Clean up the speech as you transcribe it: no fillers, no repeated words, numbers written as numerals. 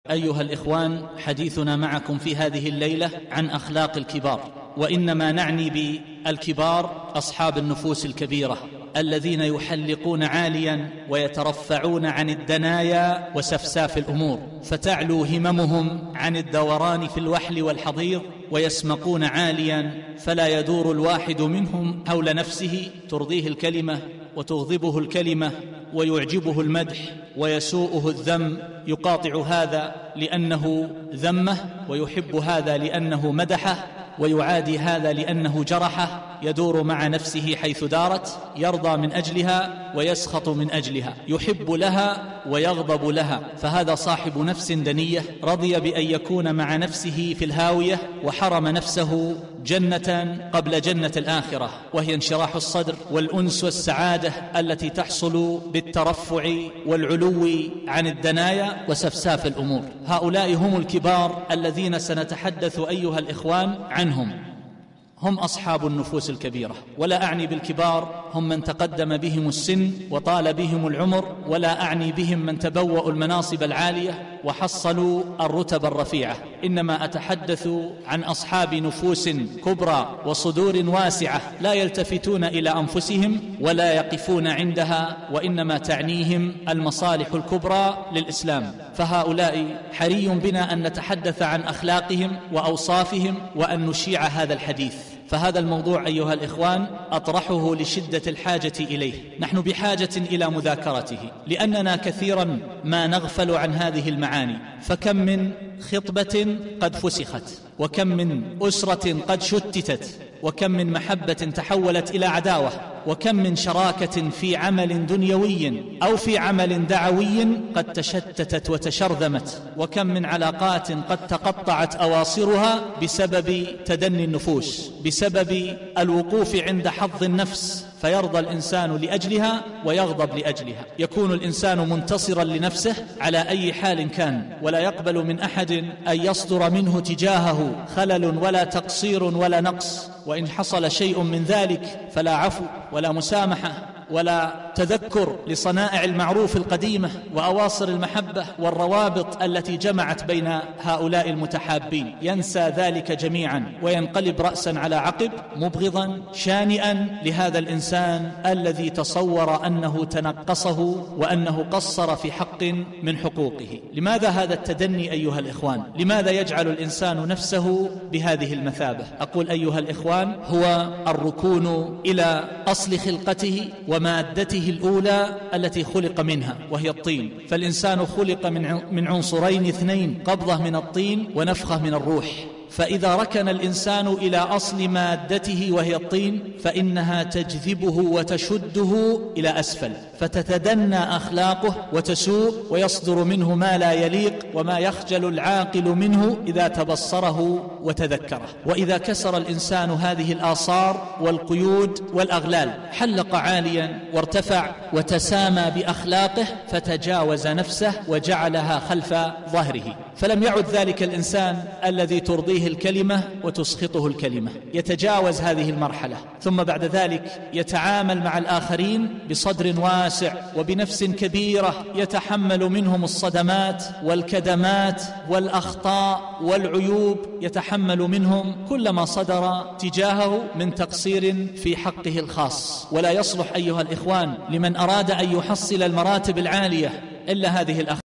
أيها الإخوان، حديثنا معكم في هذه الليلة عن أخلاق الكبار، وإنما نعني بالكبار أصحاب النفوس الكبيرة الذين يحلقون عاليا ويترفعون عن الدنايا وسفساف الأمور، فتعلو هممهم عن الدوران في الوحل والحضيض، ويسمقون عاليا فلا يدور الواحد منهم حول نفسه ترضيه الكلمة وتغضبه الكلمة ويعجبه المدح ويسوءه الذم، يقاطع هذا لأنه ذمه ويحب هذا لأنه مدحه ويعادي هذا لأنه جرحه، يدور مع نفسه حيث دارت، يرضى من أجلها ويسخط من أجلها، يحب لها ويغضب لها، فهذا صاحب نفس دنية رضي بأن يكون مع نفسه في الهاوية وحرم نفسه جنة قبل جنة الآخرة، وهي انشراح الصدر والأنس والسعادة التي تحصل بالترفع والعلو عن الدنايا وسفساف الأمور. هؤلاء هم الكبار الذين سنتحدث أيها الإخوان عنهم، هم أصحاب النفوس الكبيرة، ولا أعني بالكبار هم من تقدم بهم السن وطال بهم العمر، ولا أعني بهم من تبوأوا المناصب العالية وحصلوا الرتب الرفيعة، إنما أتحدث عن أصحاب نفوس كبرى وصدور واسعة لا يلتفتون إلى أنفسهم ولا يقفون عندها، وإنما تعنيهم المصالح الكبرى للإسلام. فهؤلاء حري بنا أن نتحدث عن أخلاقهم وأوصافهم وأن نشيع هذا الحديث، فهذا الموضوع أيها الإخوان أطرحه لشدة الحاجة إليه. نحن بحاجة إلى مذاكرته، لأننا كثيرا ما نغفل عن هذه المعاني، فكم من خطبة قد فسخت، وكم من أسرة قد شتتت، وكم من محبة تحولت إلى عداوة، وكم من شراكة في عمل دنيوي أو في عمل دعوي قد تشتتت وتشرذمت، وكم من علاقات قد تقطعت أواصرها بسبب تدني النفوس، بسبب الوقوف عند حظ النفس، فيرضى الإنسان لأجلها ويغضب لأجلها، يكون الإنسان منتصرا لنفسه على أي حال كان، ولا يقبل من أحد أن يصدر منه تجاهه خلل ولا تقصير ولا نقص، وإن حصل شيء من ذلك فلا عفو ولا مسامحة ولا تذكر لصنائع المعروف القديمة وأواصر المحبة والروابط التي جمعت بين هؤلاء المتحابين، ينسى ذلك جميعا وينقلب رأسا على عقب مبغضا شانئا لهذا الإنسان الذي تصور أنه تنقصه وأنه قصر في حق من حقوقه. لماذا هذا التدني أيها الإخوان؟ لماذا يجعل الإنسان نفسه بهذه المثابة؟ أقول أيها الإخوان، هو الركون إلى أصل خلقته ومادته الأولى التي خلق منها، وهي الطين. فالإنسان خلق من عنصرين اثنين، قبضة من الطين ونفخة من الروح، فإذا ركن الإنسان إلى أصل مادته وهي الطين فإنها تجذبه وتشده إلى أسفل، فتتدنى أخلاقه وتسوء ويصدر منه ما لا يليق وما يخجل العاقل منه إذا تبصره وتذكره. وإذا كسر الإنسان هذه الآصار والقيود والأغلال حلق عاليا وارتفع وتسامى بأخلاقه، فتجاوز نفسه وجعلها خلف ظهره، فلم يعد ذلك الإنسان الذي ترضيه الكلمة وتسخطه الكلمة، يتجاوز هذه المرحلة، ثم بعد ذلك يتعامل مع الآخرين بصدر واسع وبنفس كبيرة، يتحمل منهم الصدمات والكدمات والأخطاء والعيوب، يتحمل منهم كل ما صدر تجاهه من تقصير في حقه الخاص. ولا يصلح أيها الإخوان لمن أراد أن يحصل المراتب العالية إلا هذه الأخلاق.